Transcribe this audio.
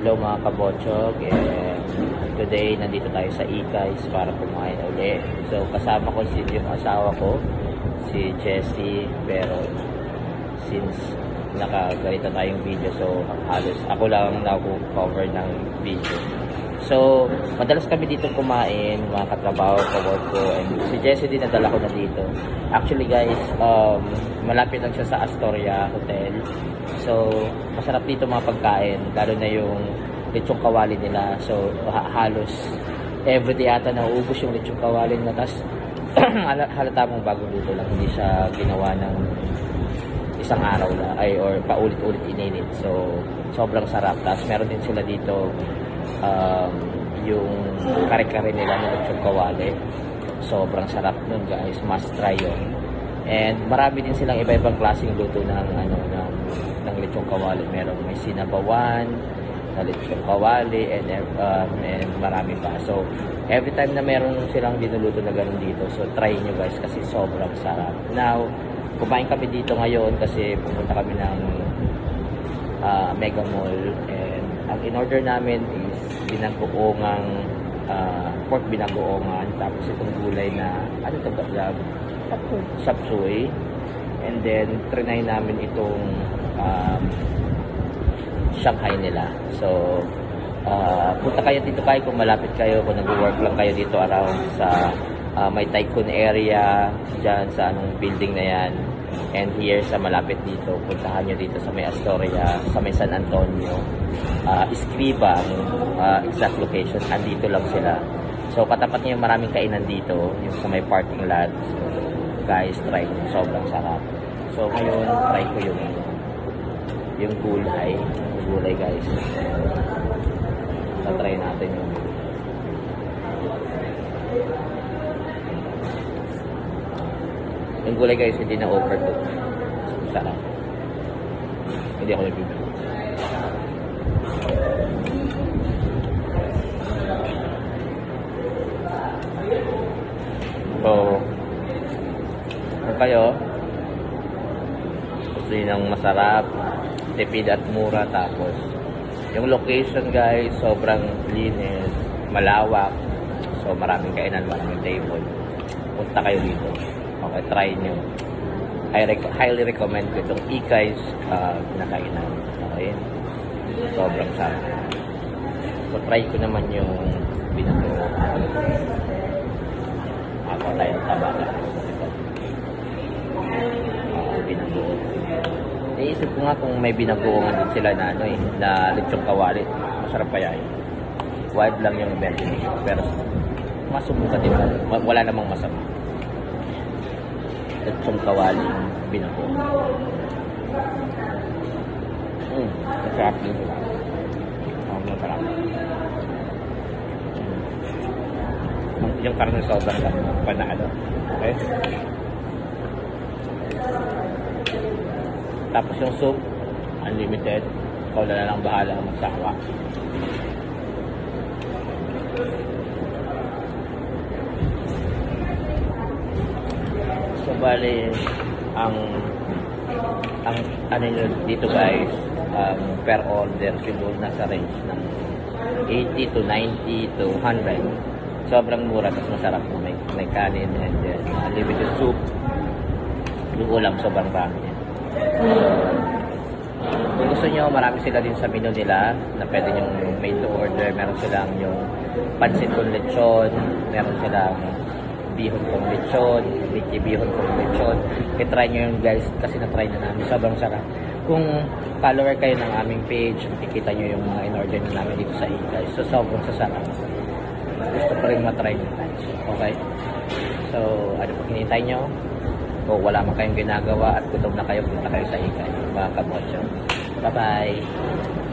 Hello mga kabotsog, and today nandito tayo sa Ikais para kumain uli. So kasama ko yung asawa ko, si Jessie, pero since nakagalita tayong video, so halos ako lang nako-cover ng video. So madalas kami dito kumain, mga katrabaho, ka-work ko, and si Jessie din nadala ko na dito. Actually guys, malapit lang siya sa Astoria Hotel. So, masarap dito mga pagkain, lalo na yung lechong kawali nila. So, halos everyday ata nauubos yung lechong kawali na. Tapos, halata mong bago luto lang, hindi siya ginawa ng isang araw na, or paulit-ulit ininit. So, sobrang sarap. Tapos, meron din sila dito yung kare-kare nila ng lechong kawali. Sobrang sarap nun guys, must try yun. And marami din silang iba-ibang klaseng luto ng lechong kawali. Merong may sinabawan na lechong kawali, and marami pa. So every time na meron silang dinuluto na ganun dito, so try nyo guys kasi sobrang sarap. Now, kumain kami dito ngayon kasi pumunta kami ng Mega Mall, and ang in-order namin is binagoongang pork binagoongan, tapos itong gulay na ano ito ba? Sapsuy. And then trinay namin itong Shanghai nila. So punta kayo dito kayo kung malapit kayo, kung nag-work lang kayo dito around sa may Tycoon area dyan sa anong building na yan, and here sa malapit dito, puntahan nyo dito sa may Astoria, sa may San Antonio, Escriba ang exact location, andito lang sila. So katapat niya maraming kainan dito, yung sa may parking lot. So guys, try nyo, sobrang sarap. So ngayon, try ko yung gulay guys. So try natin yung gulay guys, hindi na overcook. Sarap. Hindi ako nagbibigay. So kung kayo gusto nyo ng masarap, tipid at mura, tapos yung location guys, sobrang linis, malawak, so maraming kainan, maraming table, punta kayo dito. Okay, try nyo. Highly recommend ko itong Ikais na kainan. Okay, sobrang sarap. So try ko naman yung binago. Ako tayo tabaka. Binago. Naisip ko nga kung may binagoongan din sila na na lechong kawali. Masarap pa yan. Wild lang yung version, pero masubukan din. Wala namang masama. Lechong kawali binago. Masarap din sila. Masarap. Yung karne sobrang lang panalo. Okay? Tapos yung soup, unlimited. Ikaw na lang bahala magsawa. So bali, ang ano nyo dito guys, per order siguro nasa range ng 80 to 90 to 100. Sobrang mura, tapos masarap po. May kanin, and then unlimited soup. Yung ulam, sobrang rami. Kung gusto nyo, marami sila din sa menu nila na pwede nyo made to order. Meron silang yung pansit con lechon, meron silang bihon kong lechon, Mickey bihon kong lechon. I-try nyo yun guys, kasi na-try na namin, sobrang sarap. Kung follower kayo ng aming page, makikita nyo yung mga in-order na namin dito sa Ikais. So sobrang sasarap. Gusto ko rin matry nyo guys. Okay? So ano pag hinihintay nyo? Kung wala man kayong ginagawa at gutom na kayo, punta kayo sa Ikais, mga kabotsyo. Bye-bye!